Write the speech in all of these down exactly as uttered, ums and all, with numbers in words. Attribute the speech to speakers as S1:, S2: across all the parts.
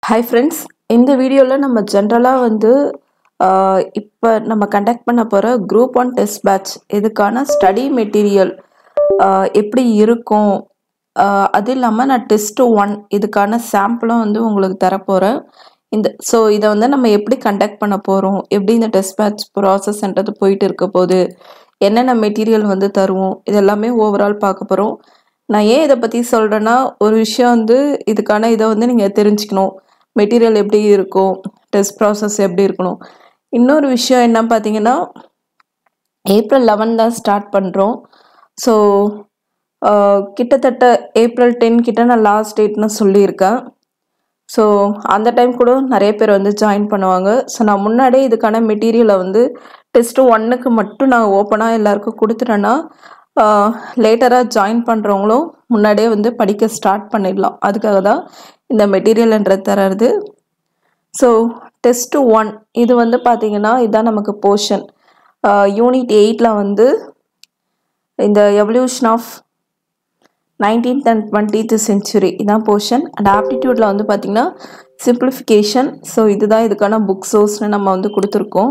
S1: Hi friends, இந்த வீடியோவில் நம்ம ஜென்ரலாக வந்து இப்போ நம்ம கண்டக்ட் பண்ண போகிற குரூப் ஒன் டெஸ்ட் பேட்ச் இதுக்கான ஸ்டடி மெட்டீரியல் எப்படி இருக்கும், அது இல்லாமல் நான் டெஸ்ட் ஒன் இதுக்கான சாம்பிளும் வந்து உங்களுக்கு தரப்போகிறேன். இந்த ஸோ இதை வந்து நம்ம எப்படி கண்டக்ட் பண்ண போகிறோம், எப்படி இந்த டெஸ்ட் பேட்ச் ப்ராசஸ்ன்றது போயிட்டு இருக்க போது, என்னென்ன மெட்டீரியல் வந்து தருவோம், இதெல்லாமே ஓவரால் பார்க்க போகிறோம். நான் ஏன் இதை பற்றி சொல்கிறேன்னா, ஒரு விஷயம் வந்து இதுக்கான இதை வந்து நீங்கள் தெரிஞ்சுக்கணும், மெட்டீரியல் எப்படி இருக்கும், டெஸ்ட் ப்ராசஸ் எப்படி இருக்கணும். இன்னொரு விஷயம் என்ன பார்த்தீங்கன்னா, ஏப்ரல் லெவன் தான் ஸ்டார்ட் பண்ணுறோம். ஸோ கிட்டத்தட்ட ஏப்ரல் டென் கிட்ட நான் லாஸ்ட் டேட்னு சொல்லியிருக்கேன். ஸோ அந்த டைம் கூட நிறைய பேர் வந்து ஜாயின் பண்ணுவாங்க. ஸோ நான் முன்னாடியே இதுக்கான மெட்டீரியலை வந்து டெஸ்ட்டு ஒன்னுக்கு மட்டும் நான் ஓப்பனாக எல்லாருக்கும் கொடுத்துட்டேன்னா, லேட்டராக ஜாயின் பண்ணுறவங்களும் முன்னாடியே வந்து படிக்க ஸ்டார்ட் பண்ணிடலாம். அதுக்காக தான் இந்த மெட்டீரியல்ன்றது தர்றது. ஸோ டெஸ்ட்டு ஒன் இது வந்து பார்த்திங்கன்னா இதுதான் நமக்கு போர்ஷன். யூனிட் எயிட்டில் வந்து இந்த evolution of nineteenth and twentieth century இதான் போர்ஷன். அண்ட் ஆப்டிடியூடில் வந்து பார்த்திங்கன்னா சிம்பிளிஃபிகேஷன். ஸோ இதுதான் இதுக்கான புக் சோர்ஸ்னு நம்ம வந்து கொடுத்துருக்கோம்.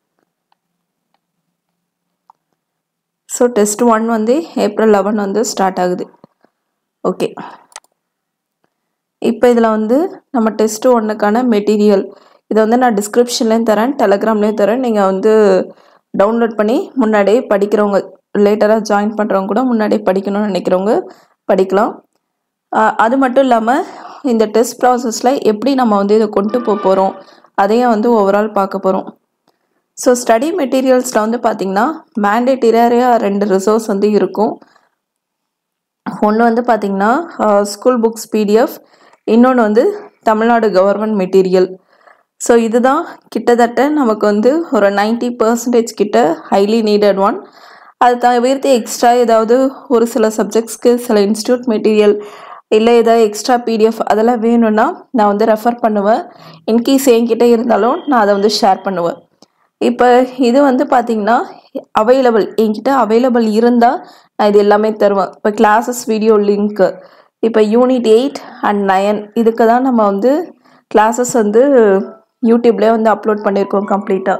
S1: ஸோ டெஸ்ட் ஒன் வந்து ஏப்ரல் லெவன் வந்து ஸ்டார்ட் ஆகுது. ஓகே, இப்போ இதில் வந்து நம்ம டெஸ்ட் ஒன்னுக்கான மெட்டீரியல் இதை வந்து நான் டிஸ்கிரிப்ஷன்லேயும் தரேன், டெலகிராம்லேயும் தரேன். நீங்கள் வந்து டவுன்லோட் பண்ணி முன்னாடியே படிக்கிறவங்க, லேட்டராக ஜாயின் பண்ணுறவங்க கூட முன்னாடியே படிக்கணும்னு நினைக்கிறவங்க படிக்கலாம். அது மட்டும் இல்லாமல் இந்த டெஸ்ட் ப்ராசஸில் எப்படி நம்ம வந்து இதை கொண்டு போக போகிறோம் அதையும் வந்து ஓவரால் பார்க்க போகிறோம். ஸோ ஸ்டடி மெட்டீரியல்ஸில் வந்து பார்த்திங்கன்னா மேண்டேட்டரியாக ரெண்டு ரிசோர்ஸ் வந்து இருக்கும். ஒன்று வந்து பார்த்திங்கன்னா ஸ்கூல் புக்ஸ் பிடிஎஃப், இன்னொன்று வந்து தமிழ்நாடு கவர்மெண்ட் மெட்டீரியல். ஸோ இதுதான் கிட்டத்தட்ட நமக்கு வந்து ஒரு நைன்டி பர்சன்டேஜ் கிட்ட ஹைலி நீடட் ஒன். அது தவிர்த்து எக்ஸ்ட்ரா ஏதாவது ஒரு சில சப்ஜெக்ட்ஸ்க்கு சில இன்ஸ்டியூட் மெட்டீரியல் இல்லை ஏதாவது எக்ஸ்ட்ரா பிடிஎஃப் அதெல்லாம் வேணும்னா நான் வந்து ரெஃபர் பண்ணுவேன். இன்கேஸ் என்கிட்ட இருந்தாலும் நான் அதை வந்து ஷேர் பண்ணுவேன். இப்போ இது வந்து பார்த்திங்கன்னா அவைலபிள், என்கிட்ட அவைலபிள் இருந்தால் நான் இது எல்லாமே தருவேன். இப்போ கிளாஸஸ் வீடியோ லிங்க்கு இப்போ யூனிட் எயிட் அண்ட் நயன் இதுக்கு தான் நம்ம வந்து கிளாஸஸ் வந்து யூடியூப்லேயே வந்து அப்லோட் பண்ணியிருக்கோம் கம்ப்ளீட்டாக.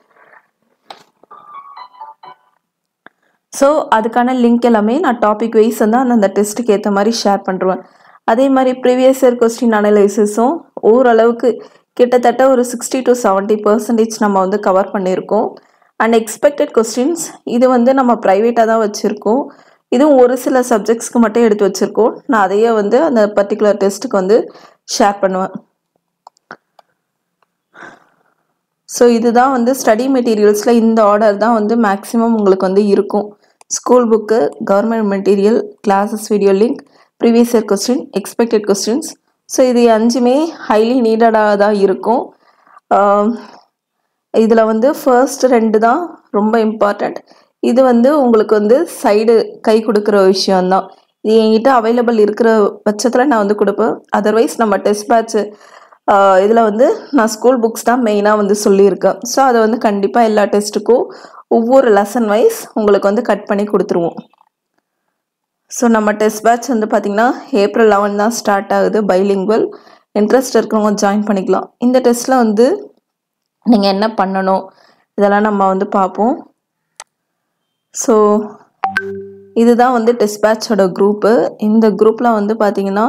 S1: ஸோ அதுக்கான லிங்க் எல்லாமே நான் டாபிக் வைஸ் வந்து அந்த டெஸ்ட்டுக்கு ஏற்ற மாதிரி ஷேர் பண்ணுறேன். அதே மாதிரி ப்ரீவியஸ் இயர் கொஸ்டின் அனலைசிஸும் ஓரளவுக்கு கிட்டத்தட்ட ஒரு சிக்ஸ்டி டு செவன்ட்டி பர்சன்டேஜ் நம்ம வந்து கவர் பண்ணியிருக்கோம். அண்ட் எக்ஸ்பெக்டட் கொஸ்டின்ஸ் இது வந்து நம்ம ப்ரைவேட்டாக தான் வச்சுருக்கோம். இதுவும் ஒரு சில சப்ஜெக்ட்ஸ்க்கு மட்டும் எடுத்து வச்சுருக்கோம். நான் அதையே வந்து அந்த பர்டிகுலர் டெஸ்ட்டுக்கு வந்து ஷேர் பண்ணுவேன். ஸோ இதுதான் வந்து ஸ்டடி மெட்டீரியல்ஸில் இந்த ஆர்டர் தான் வந்து மேக்ஸிமம் உங்களுக்கு வந்து இருக்கும். School book, government material, classes video link, previous year question, expected questions. So இது அஞ்சுமே ஹைலி நீடடாக தான் இருக்கும். இதில் வந்து ஃபர்ஸ்ட் ரெண்டு தான் ரொம்ப இம்பார்ட்டண்ட். இது வந்து உங்களுக்கு வந்து சைடு கை கொடுக்குற விஷயந்தான். இது என்கிட்ட அவைலபிள் இருக்கிற பட்சத்தில் நான் வந்து கொடுப்பேன். அதர்வைஸ் நம்ம டெஸ்ட் பேட்ச்சு இதில் வந்து நான் ஸ்கூல் புக்ஸ் தான் மெயினாக வந்து சொல்லியிருக்கேன். ஸோ அதை வந்து கண்டிப்பாக எல்லா டெஸ்ட்டுக்கும் ஒவ்வொரு லெசன் வைஸ் உங்களுக்கு வந்து கட் பண்ணி கொடுத்துருவோம். ஸோ நம்ம டெஸ்ட் பேட்ச் வந்து பார்த்திங்கன்னா ஏப்ரல் லெவன் தான் ஸ்டார்ட் ஆகுது. பைலிங்குவல் இன்ட்ரெஸ்ட் இருக்கிறவங்க ஜாயின் பண்ணிக்கலாம். இந்த டெஸ்ட்டில் வந்து நீங்கள் என்ன பண்ணணும் இதெல்லாம் நம்ம வந்து பார்ப்போம். ஸோ இதுதான் வந்து டெஸ்ட் பேட்சோட குரூப்பு. இந்த குரூப்பில் வந்து பார்த்திங்கன்னா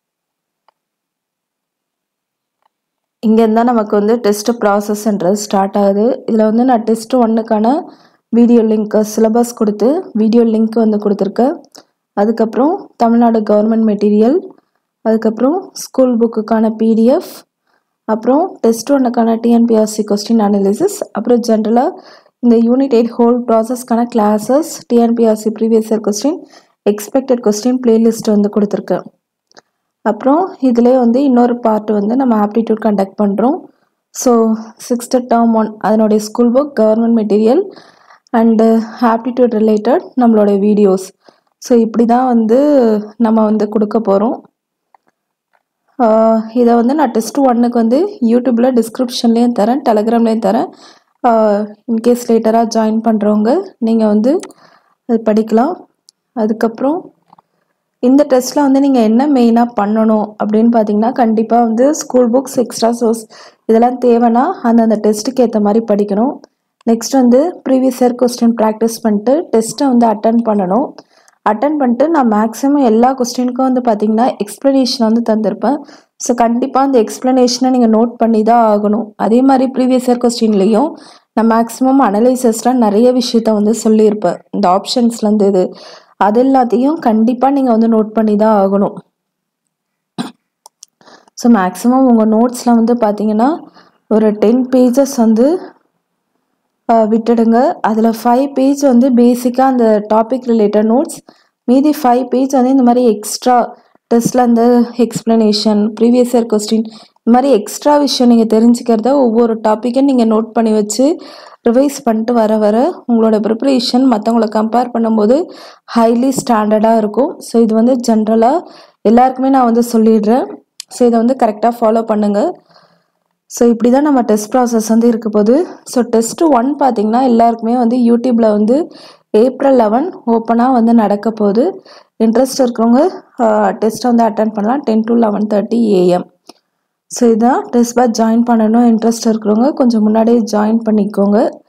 S1: இங்கேருந்தான் நமக்கு வந்து டெஸ்ட்டு ப்ராசஸ்ன்றது ஸ்டார்ட் ஆகுது. இதில் வந்து நான் டெஸ்ட் ஒன்னுக்கான வீடியோ லிங்க் சிலபஸ் கொடுத்து வீடியோ லிங்க் வந்து கொடுத்துருக்கேன். அதுக்கப்புறம் தமிழ்நாடு கவர்மெண்ட் மெட்டீரியல், அதுக்கப்புறம் ஸ்கூல் புக்குக்கான பிடிஎஃப், அப்புறம் டெஸ்ட் ஒன்னுக்கான டிஎன்பிஎஸ்சி கொஸ்டின் அனாலிசிஸ், அப்புறம் ஜென்ரலாக இந்த யூனிட் எயிட் ஹோல் ப்ராசஸ்க்கான classes, TNPSC previous year question, expected question playlist வந்து கொடுத்துருக்கேன். அப்புறம் இதிலே வந்து இன்னொரு பார்ட் வந்து நம்ம ஆப்டிடியூட் கண்டக்ட் பண்ணுறோம். ஸோ சிக்ஸ்த்து டேர்ம் ஒன் அதனுடைய school book, government material and aptitude related நம்மளுடைய வீடியோஸ். ஸோ இப்படி தான் வந்து நம்ம வந்து கொடுக்க போகிறோம். இதை வந்து நான் டெஸ்ட் ஒன்னுக்கு வந்து யூடியூப்பில் டிஸ்கிரிப்ஷன்லேயும் தரேன், டெலகிராம்லேயும் தரேன். இன்கேஸ் லேட்டராக ஜாயின் பண்ணுறவங்க நீங்கள் வந்து அது படிக்கலாம். அதுக்கப்புறம் இந்த டெஸ்ட்டில் வந்து நீங்கள் என்ன மெயினாக பண்ணணும் அப்படின்னு பார்த்தீங்கன்னா, கண்டிப்பாக வந்து ஸ்கூல் புக்ஸ், எக்ஸ்ட்ரா சோர்ஸ் இதெல்லாம் தேவைன்னா அந்த அந்த டெஸ்ட்டுக்கு ஏற்ற மாதிரி படிக்கணும். நெக்ஸ்ட் வந்து ப்ரீவியஸ் இயர் கொஸ்டின் ப்ராக்டிஸ் பண்ணிட்டு டெஸ்ட்டை வந்து அட்டன் பண்ணணும். அட்டன் பண்ணிட்டு நான் மேக்ஸிமம் எல்லா கொஸ்டினுக்கும் வந்து பார்த்தீங்கன்னா எக்ஸ்ப்ளனேஷன் வந்து தந்திருப்பேன். ஸோ கண்டிப்பாக அந்த எக்ஸ்ப்ளனேஷனை நீங்கள் நோட் பண்ணி தான் ஆகணும். அதே மாதிரி ப்ரீவியஸ் இயர் கொஸ்டின்லேயும் நான் மேக்ஸிமம் அனலைசஸ்லாம் நிறைய விஷயத்த வந்து சொல்லியிருப்பேன். இந்த ஆப்ஷன்ஸ்லேருந்து இது அது எல்லாத்தையும் கண்டிப்பாக நீங்கள் வந்து நோட் பண்ணி தான் ஆகணும். ஸோ மேக்ஸிமம் உங்கள் நோட்ஸில் வந்து பார்த்தீங்கன்னா ஒரு டென் பேஜஸ் வந்து விட்டுடுங்க. அதில் ஃபைவ் பேஜ் வந்து பேசிக்காக அந்த டாபிக் ரிலேட்டட் நோட்ஸ், மீதி ஃபைவ் பேஜ் வந்து இந்த மாதிரி எக்ஸ்ட்ரா டெஸ்ட்டில் அந்த எக்ஸ்ப்ளனேஷன், ப்ரீவியஸ் இயர் கொஸ்டின் இந்த மாதிரி எக்ஸ்ட்ரா விஷயம் நீங்கள் தெரிஞ்சுக்கிறத ஒவ்வொரு டாப்பிக்கும் நீங்கள் நோட் பண்ணி வச்சு ரிவைஸ் பண்ணிட்டு வர வர உங்களோட ப்ரிப்பரேஷன் மற்றவங்கள கம்பேர் பண்ணும்போது ஹைலி ஸ்டாண்டர்டாக இருக்கும். ஸோ இது வந்து ஜென்ரலாக எல்லாருக்குமே நான் வந்து சொல்லிடுறேன். ஸோ இதை வந்து கரெக்டாக ஃபாலோ பண்ணுங்கள். ஸோ இப்படி தான் நம்ம டெஸ்ட் ப்ராசஸ் வந்து இருக்க போகுது. ஸோ டெஸ்ட் ஒன் பார்த்திங்கன்னா எல்லாருக்குமே வந்து யூடியூப்பில் வந்து ஏப்ரல் லெவன் ஓப்பனாக வந்து நடக்க போகுது. இன்ட்ரெஸ்ட் இருக்கிறவங்க டெஸ்ட்டை வந்து அட்டன் பண்ணலாம் ten to eleven thirty AM. So இதுதான் டெஸ்ட் பேட்ச் ஜாயின் பண்ணணும் இன்ட்ரெஸ்ட் இருக்கிறவங்க கொஞ்சம் முன்னாடியே ஜாயின் பண்ணிக்கோங்க.